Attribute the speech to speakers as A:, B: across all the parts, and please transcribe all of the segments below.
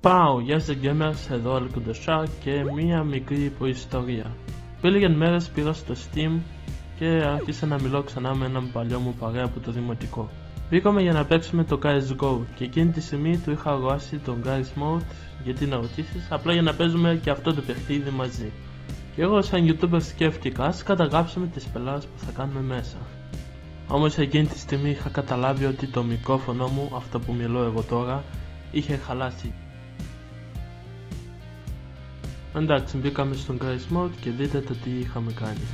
A: Πάω, γεια σας gamers, εδώ Alkudosha και μία μικρή υποϊστορία. Πριν λίγες μέρες πήγα στο Steam και άρχισα να μιλώ ξανά με έναν παλιό μου παρέα από το δημοτικό. Μπήκαμε για να παίξουμε το CSGO και εκείνη τη στιγμή του είχα αγοράσει τον Garry's Mode, γιατί να ρωτήσεις, απλά για να παίζουμε και αυτό το παιχνίδι μαζί. Και εγώ σαν YouTuber σκέφτηκα, ας καταγράψουμε τις πελάρες που θα κάνουμε μέσα. Όμως εκείνη τη στιγμή είχα καταλάβει ότι το μικρόφωνο μου, αυτό που μιλώ εγώ τώρα, είχε χαλάσει. Εντάξει, μπήκαμε στον Garry's Mode και δείτε το τι είχαμε κάνει.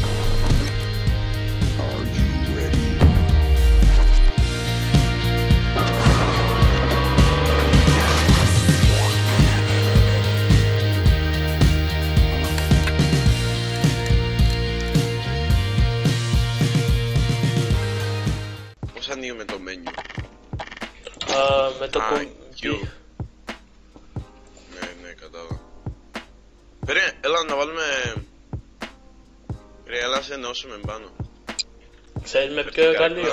B: Πώς ανοίγουμε το menu?
A: Με το κουμπί.
B: Ναι, κατάλαβα. Περίμενε, έλα να βάλουμε... Ρε, έλα σε ενώσουμε πάνω.
A: Ξέρεις με ποιο εργαλείο?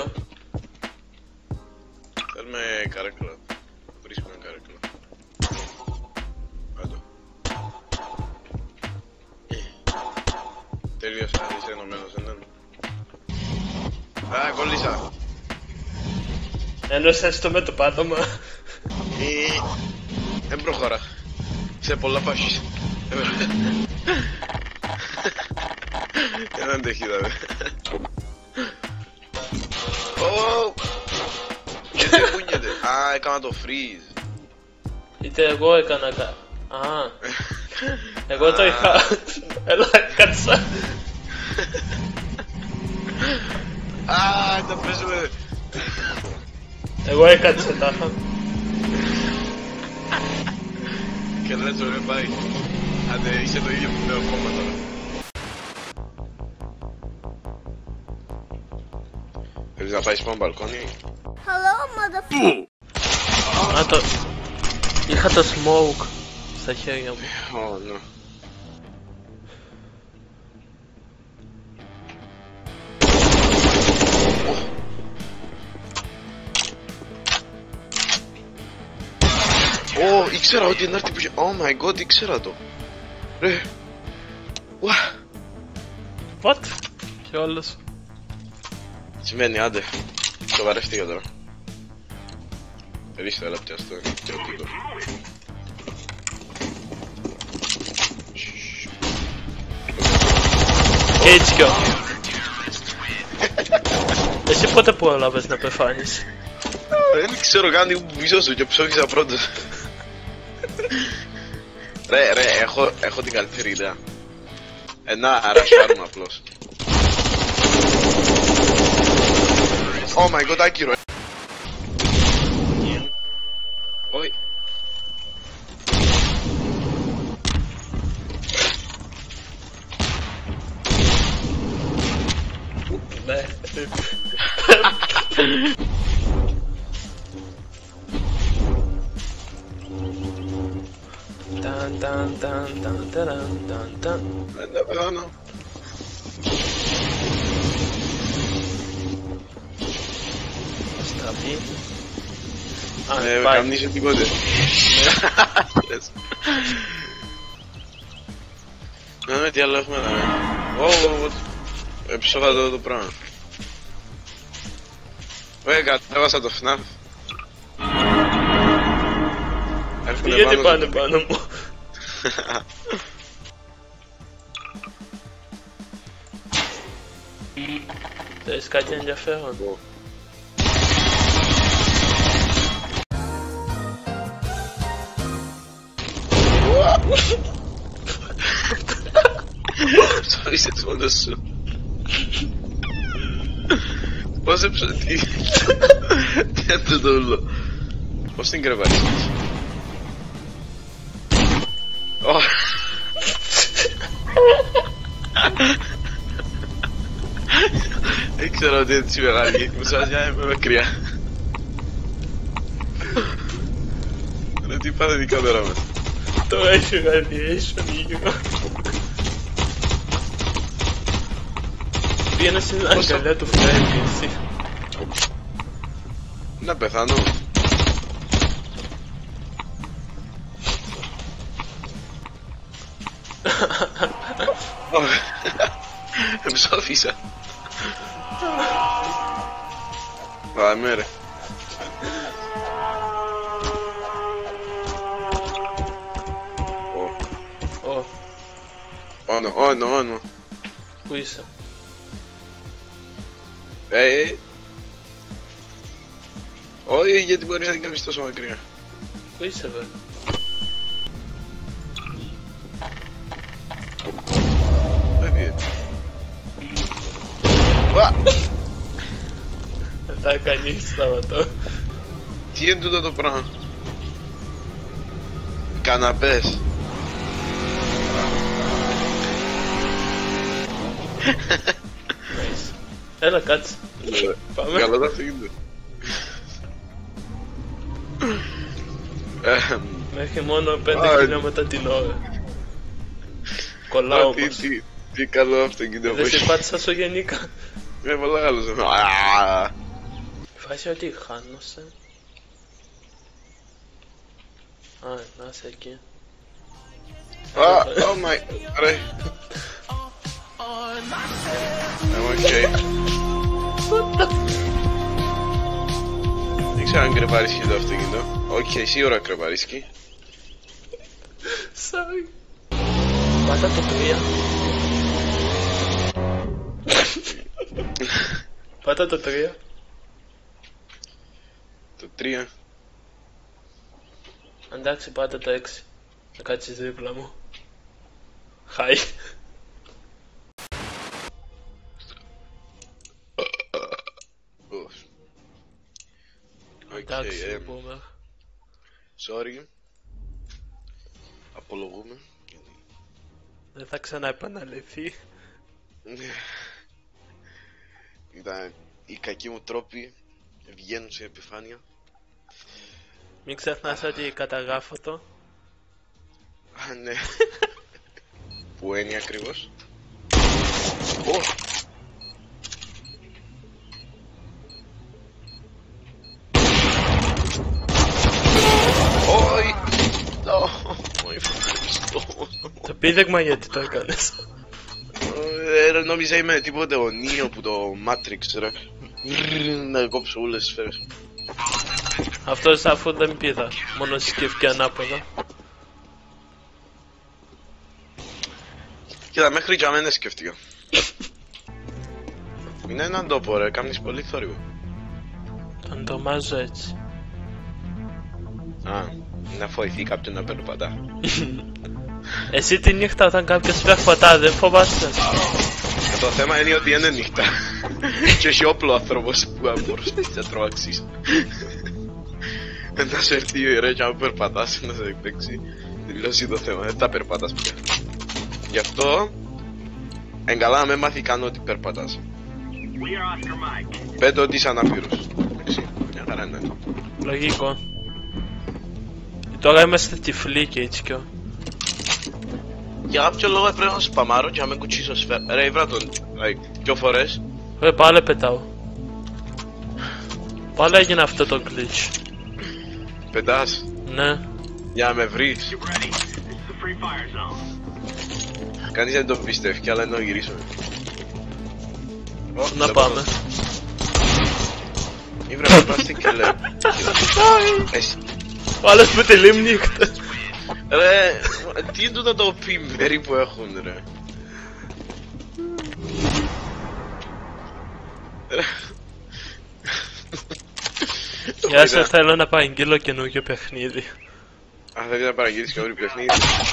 B: Θέλουμε καρέκλα. Βρίσκουμε καρέκλα. Άντω. Τελείωσα, είσαι ενωμένος, δεν. Α, κόλλησα.
A: Ένωσες το με το πάτωμα.
B: Δεν προχωρά. Σε πολλά φάσεις. Δεν αντέχει, δε. Γιατί κουνιέται? Α, έκανα το freeze.
A: Είτε εγώ έκανα Α, εγώ το είχα... Έλα, κάτσα.
B: Α, τα παίζουμε.
A: Εγώ έκατσα τάχα.
B: Και δεν το ρε πάει. Άντε, είσαι το ίδιο που λέω ακόμα τώρα. Θέλεις να πάεις πάνω μπαλκόνι?
C: Hello, motherfucker.
A: Α, το... Είχα το smoke στα χέρια μου.
B: Ω, ναι. Ω, ήξερα ότι είναι έρθει που είχε... Oh my god, ήξερα το. Ρε.
A: What? Και όλος.
B: Σημαίνει, άντε. Σοβαρεύτηκα τώρα. Ρίστε, έλα πιάστο, και ο τίκος.
A: Και έτσι κι εσύ πότε πρόλαβες να πεθάνεις?
B: Δεν ξέρω καν τι πίσω σου και ψόφισα πρώτος. Ρε, έχω την καλύτερη ιδέα. Να ρασάρουμε απλώς. Oh my god, άκυρο. Όχι.
A: Ναι.
B: Δεν τα πεθάνω.
A: Στραβή.
B: Καμνήσε τίποτε. Να δούμε τι άλλο έχουμε να δούμε. Έψοφα το πράγμα. Κατέβασα το FNAF.
A: Γιατί πάνε πάνω μου? Θέλεις κάτι ενδιαφέρον?
B: Ψάρισες μόνος σου. Πώς έψω τι είναι το ούλο? Πώς την κρεβάρισες? Δεν ξέρω ότι έτσι μεγάλη, γιατί μου σας είμαι μακριά. Ρε τι πάνε την κάμερα μας?
A: Τώρα έχει radiation γύρω. Πήγαινε στην αγκαλιά του Φρέντι εσύ.
B: Να πεθάνω. Ψόφισα. Πάμε ρε. Όνο.
A: Πού είσαι?
B: Όχι, γιατί μπορείς να κάνεις τόσο μακριά.
A: Πού είσαι βε? Δεν θα κάνει σταματώ.
B: Τι είναι τούτο το πράγμα? Καναπές.
A: Nice. Έλα κάτσε. Πάμε.
B: Καλό τα αυτοκίνητα.
A: Μέχρι μόνο 5 χιλιόμετρα την ώρα. Κολλάω όμως.
B: Τι καλό αυτοκίνητο.
A: Δεν σε πάτησα στο γενικά.
B: Είναι πολλά καλός.
A: Φάση ότι χάνωσε. Α, να είσαι εκεί.
B: Oh my, ρε. Δεν ξέρω αν κρεπαρίσκει το αυτοκίνητο. Όχι, σίγουρα κρεπαρίσκει.
A: Sorry. Πάτα το 3. Πάτα το 3.
B: Το 3.
A: Εντάξει, πάτα το 6. Θα κάτσεις δίπλα μου. Χάι. Εντάξει, πούμε.
B: Sorry. Απολογούμε.
A: Δεν θα ξαναεπαναληφθεί.
B: Ήταν οι κακοί μου τρόποι βγαίνουν σε επιφάνεια.
A: Μην ξεχνάς ότι καταγράφω το.
B: Α, ναι. Που είναι ακριβώς?
A: Το πείδεγμα γιατί το έκανες?
B: Νόμιζα είμαι τίποτε ο Νίο που το Matrix ρε. Να κόψω όλες τις σφαίρες.
A: Αυτός αφού δεν πήδα, μόνο σκέφτηκε ανάποδα.
B: Κοίτα, μέχρι και αμένα σκέφτηκα. Είναι έναν τόπο ρε, κάνεις πολύ θόρυβο.
A: Τον τομάζω έτσι.
B: Α, να φοηθεί κάποιον να περπατά.
A: Εσύ τη νύχτα όταν κάποιος περπατά δεν φοβάσαι?
B: Το θέμα είναι ότι είναι νύχτα. Και έχει όπλο άνθρωπος που μπορείς να τρομαξείς. Να σου έρθει η ώρα και αν περπατάς να σε εκπέξει. Δηλώσει το θέμα, δεν τα περπατάς πια. Γι' αυτό εγκαλά να με μάθει καν ότι περπατάς. Πέτω ότι είσαι ανάπηρος. Μια χαρά είναι.
A: Λογικό. Τώρα είμαστε τυφλοί και έτσι κιό.
B: Για κάποιο λόγο πρέπει να σπαμάρω και να με κουτσίσω σφαίρα. Ρε ήβρα τον, δυο φορές.
A: Ρε πάλι πετάω. Πάλι έγινε αυτό το glitch.
B: Πετάς.
A: Ναι.
B: Για να με βρεις. Κανείς δεν το πιστεύει κι άλλα είναι να γυρίσουμε.
A: Να πάμε.
B: Ήβρα περπάστε και λέω.
A: Άλλος με τη λίμνικτα.
B: Ρε, τι είναι τούτα το πιμπέρι που έχουν ρε.
A: Γεια σας, θέλω να παραγγείλω καινούργιο παιχνίδι.
B: Αν θέλει να παραγγείλεις καινούργιο παιχνίδι.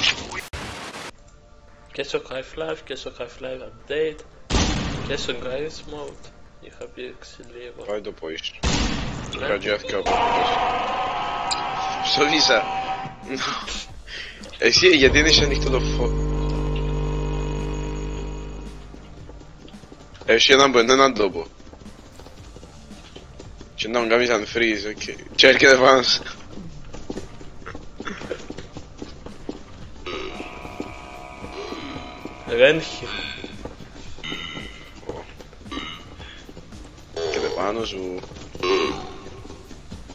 A: Και στο Half-Life και στο Half-Life Update και στο Garry's Mode. Είχα πήξει λίγο.
B: Πάει το πόης. Κρατζιάθηκα από αυτός. Ψωβίσα. Εσύ γιατί δεν είσαι ανοιχτό το φω. Έχει έναν τόπο. Και να μου κάνεις unfreeze, οκ. Και έρχεται πάνω σου.
A: Ρένχη.
B: Έρχεται πάνω σου.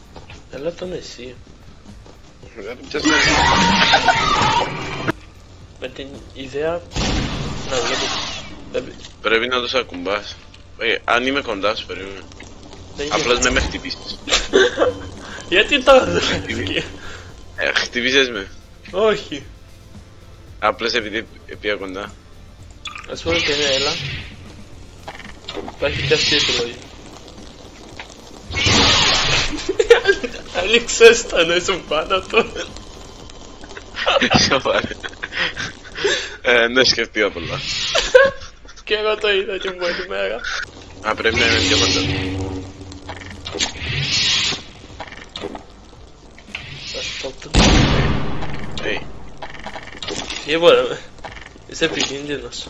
A: Έλα τον εσύ. με την ιδέα να βγει.
B: Πρέπει να τους ακουμπάς. Αν είμαι κοντά σου, περίμενε. Απλώς με με χτυπήσεις.
A: Γιατί τώρα δεν
B: χτυπήσεις με.
A: Όχι.
B: Απλώς επειδή πήγα κοντά.
A: Ας πούμε και ναι, έλα. Υπάρχει και αυτή η επιλογή. Άνοιξες τα να ήσουν πάνω του.
B: Σοβαρά. Ναι, σκεφτήκα πολλά.
A: Και εγώ το είδα την πρώτη μέρα.
B: Α, πρέπει να είμαι πιο κοντά.
A: Τίποτα με. Είσαι επικίνδυνος.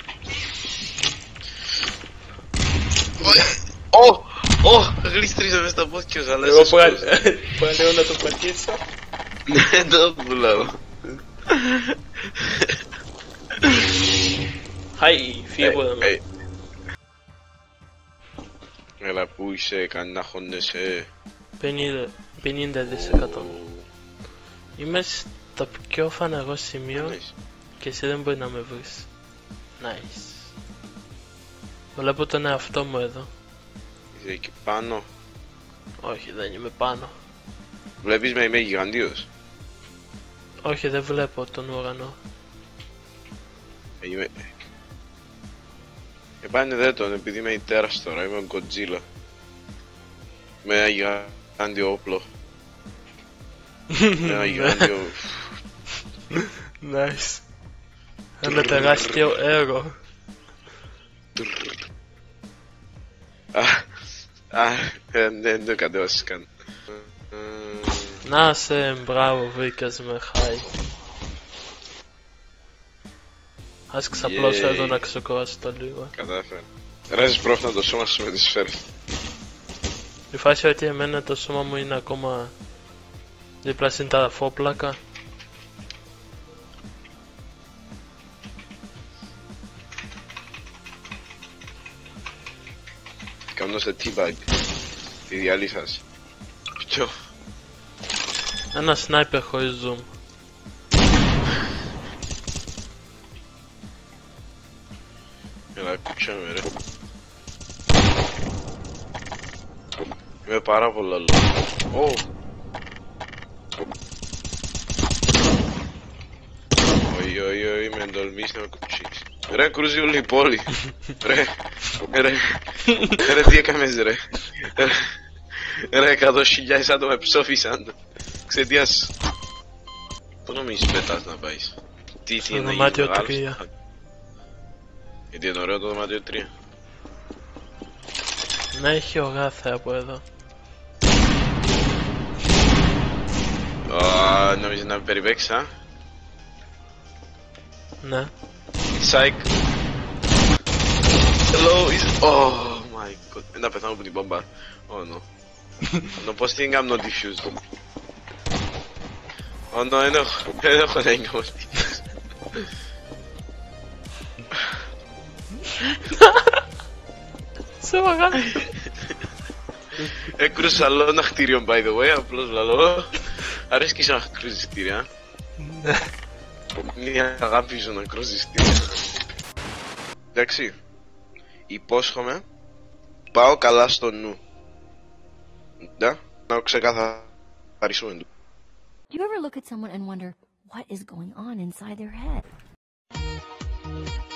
B: Γλίστριζε μες στα πόθηκες, αλλά
A: Εγώ λέω να το πατήσω.
B: Ναι, το πουλάω.
A: Χάι, φύγε από εδώ.
B: Έλα, πού είσαι, κάνει να χώνεσαι.
A: 50%. Είμαι στο πιο φανερό σημείο και εσύ δεν μπορεί να με βρεις. Nice. Βλέπω τον εαυτό μου εδώ.
B: Είσαι εκεί πάνω.
A: Όχι, δεν είμαι πάνω.
B: Βλέπεις με, είμαι γιγαντίος.
A: Όχι, δεν βλέπω τον ουρανό.
B: Είμαι... Πάνε δε τον, επειδή είμαι η τέρας τώρα, είμαι ο Godzilla. Με ένα γιγάντιο όπλο. Με ένα γιγάντιο...
A: Nice. Ένα τεράστιο έργο.
B: Δεν το κατέβασες καν.
A: Να σε, μπράβο, βρήκες με, χάι. Ας ξαπλώσω εδώ να ξεκουράσω το λίγο.
B: Κατάφερα. Ράζεις πρόφνα το σώμα σου με τις σφαίρες.
A: Η φάση ότι εμένα το σώμα μου είναι ακόμα δίπλα στην ταραφόπλακα.
B: Κάνω σε teabag. Τη διαλύσας. Ποιο?
A: Ένα σνάιπερ χωρίς zoom.
B: Έλα, κουτσάμε ρε. Είμαι πάρα πολλά λόγω. Όχι, με εντολμείς να με κουτσίξει. Ρε, κρούζει όλη η πόλη. Ρε, τι έκαμες ρε. Ρε, 100.000 άτομα ψόφισαν. Ξαιτίας. Πού νομίζεις πετάς να πάεις? Τι είναι να γίνεις μεγάλος? Γιατί είναι ωραίο το δωμάτιο 3.
A: Να έχει ογάθα από εδώ.
B: Νομίζεις να με περιπέξεις, α?
A: Ναι.
B: Psych. Hello, oh my god. Να πεθάνω από την μπόμπα. Oh no. No posting I'm not diffused. Oh no, δεν έχω να έγκαμα diffused.
A: Σε μαγάλο.
B: Έκρουσα άλλο ένα κτίριο by the way, απλώς λαλώ. Αρέσκεις να κρούζεις κτίρια.
A: Ναι.
B: Μια αγάπη σου να κρούζεις κτίρια. Εντάξει. Υπόσχομαι. Πάω καλά στο νου. Ναι. Να ξεκαθαρίσουμε.
C: Do you ever look at someone and wonder what is going on inside their head?